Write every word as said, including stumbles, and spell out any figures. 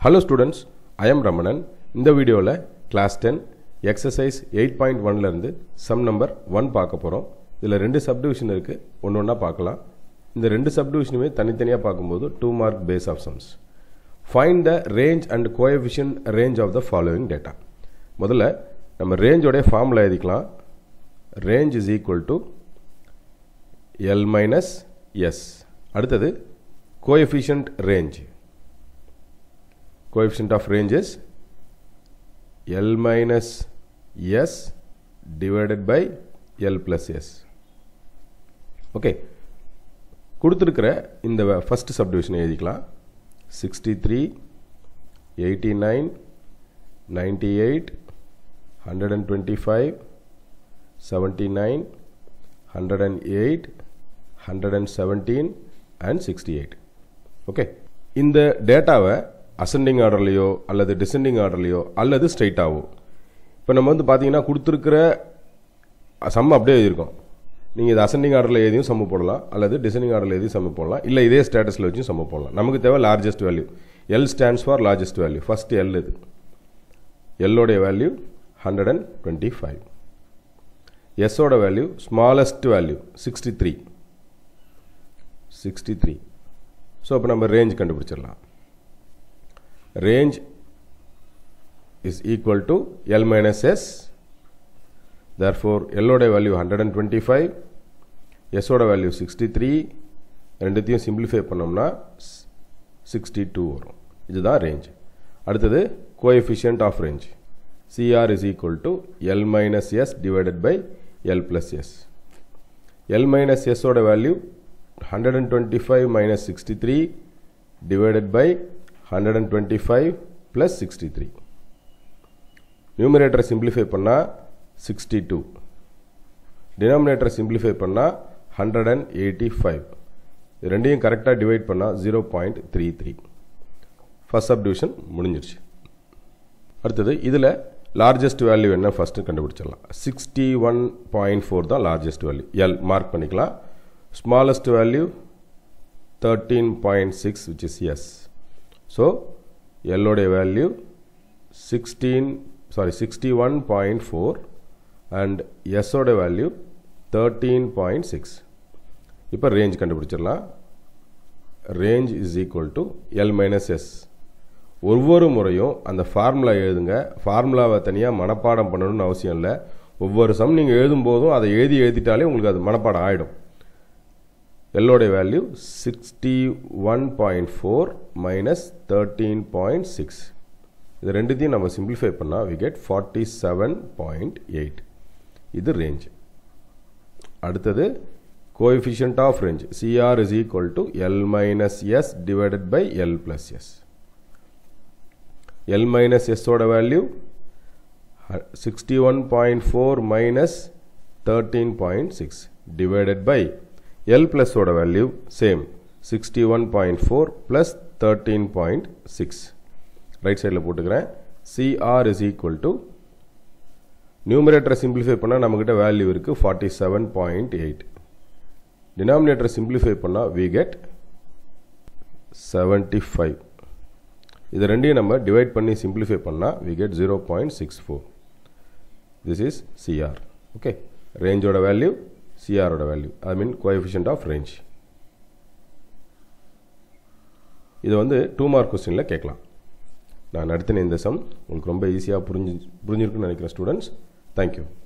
Hello students, I am Ramanan. இந்த வீடியோல class ten exercise eight point one ல இருந்து sum number one பார்க்க போறோம். இதுல ரெண்டு subdivision இருக்கு. ஒவ்வொண்ணா பார்க்கலாம். இந்த ரெண்டு subdivisionமே தனித்தனியா பாக்கும்போது two mark base of sums. Find the range and coefficient range of the following data. முதல்ல நம்ம range ஓட ஃபார்முலா எழுதிக்கலாம். Range is equal to L minus S. அடுத்தது coefficient range. Coefficient of range is L minus S divided by L plus S. Okay. கொடுத்திருக்கிற இந்த first subdivision எழுதிக்கலாம். sixty-three, eighty-nine, ninety-eight, one twenty-five, seventy-nine, one oh eight, one seventeen and sixty-eight. Okay. இந்த டேட்டாவை ascending ஆர்டர்லையோ அல்லது descending ஆர்டர்லையோ அல்லது ஸ்ட்ரைட்டாவோ இப்போ நம்ம வந்து பார்த்தீங்கன்னா கொடுத்துருக்கிற சம் அப்படியே எழுதியிருக்கோம். நீங்கள் இது அசெண்டிங் ஆர்டரில் எதையும் சம்மு போடலாம் அல்லது டிசெண்டிங் ஆர்டரில் எதையும் சம்மு போடலாம், இல்லை இதே ஸ்டேட்டஸில் வச்சும் சம்மு போடலாம். நமக்கு தேவை largest value. L stands for largest value. First L இது. எல்லோடைய value hundred and twenty five. எஸ்ஸோட value smallest value sixty three sixty three so அப்போ நம்ம ரேஞ்ச் கண்டுபிடிச்சிடலாம். Range is equal to L minus S. Therefore, L oda value one hundred twenty-five, S oda value sixty-three. ரெண்டுத்தையும் simplify பண்ணோம்னா sixty-two வரும். இதுதான் range. அடுத்தது coefficient of range. C R is equal to L minus S divided by L plus S. L minus S oda value one hundred twenty-five minus sixty-three divided by one hundred twenty-five plus sixty-three. Numerator simplify பண்ணா sixty-two. Denominator simplify பண்ணா one hundred eighty-five. இது ரெண்டையும் கரெக்டா divide பண்ணா zero point three three. First subdivision முடிஞ்சிருச்சு. அடுத்தது இதுல largest value என்ன first கண்டுபிடிச்சிடலாம். sixty-one point four தான் largest value. L மார்க் பண்ணிக்கலாம். Smallest value thirteen point six which is S. So, L oda value sixteen sorry sixty-one point four and S oda value thirteen point six. இப்போ range கண்டுபிடிச்சிடலாம். Range is equal to L minus S. ஒவ்வொரு முறையும் அந்த formula எழுதுங்க. ஃபார்முலாவை தனியாக மனப்பாடம் பண்ணணும்னு அவசியம் இல்லை. ஒவ்வொரு சம் நீங்கள் எழுதும் போதும் அதை எழுதி எழுதிட்டாலே உங்களுக்கு அது மனப்பாடம் ஆகிடும். L oda value sixty-one point four minus thirteen point six. இது ரெண்டுத்தையும் நம்ம simplify பண்ணா we get forty-seven point eight. இது range. அடுத்தது coefficient of range. C R is equal to L minus S divided by L plus S. L minus S oda value sixty-one point four minus thirteen point six divided by L plus oda value same sixty-one point four plus thirteen point six. Right side la போட்டுக்கிறேன். C R is equal to numerator simplify பண்ணா நமக்கிட்ட value இருக்கு forty-seven point eight. Denominator simplify பண்ணா we get seventy-five. இது ரெண்டையும் நம்ம divide பண்ணி simplify பண்ணா we get zero point six four. This is C R. Okay. Range oda value C R oda value. I mean coefficient of range. இது வந்து two mark questionல கேட்கலாம். நான் நடத்தின இந்த சம் உங்களுக்கு ரொம்ப ஈஸியாக புரிஞ்சு புரிஞ்சிருக்குன்னு நினைக்கிறேன் ஸ்டூடெண்ட்ஸ். தேங்க்யூ.